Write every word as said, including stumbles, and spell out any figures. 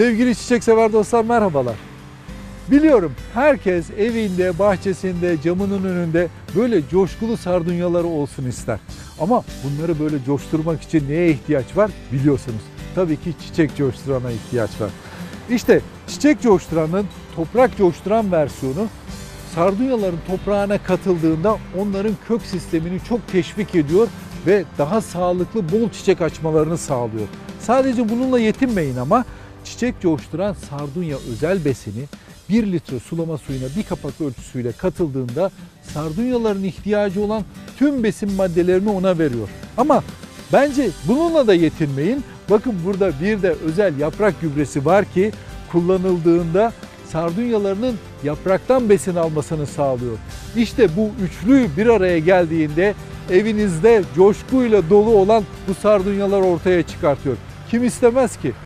Sevgili çiçek sever dostlar, merhabalar. Biliyorum herkes evinde, bahçesinde, camının önünde böyle coşkulu sardunyaları olsun ister. Ama bunları böyle coşturmak için neye ihtiyaç var biliyorsunuz. Tabii ki çiçek coşturana ihtiyaç var. İşte çiçek coşturanın toprak coşturan versiyonu sardunyaların toprağına katıldığında onların kök sistemini çok teşvik ediyor ve daha sağlıklı, bol çiçek açmalarını sağlıyor. Sadece bununla yetinmeyin ama çiçek coşturan sardunya özel besini bir litre sulama suyuna bir kapak ölçüsüyle katıldığında sardunyaların ihtiyacı olan tüm besin maddelerini ona veriyor. Ama bence bununla da yetinmeyin. Bakın burada bir de özel yaprak gübresi var ki kullanıldığında sardunyalarının yapraktan besin almasını sağlıyor. İşte bu üçlü bir araya geldiğinde evinizde coşkuyla dolu olan bu sardunyalar ortaya çıkartıyor. Kim istemez ki?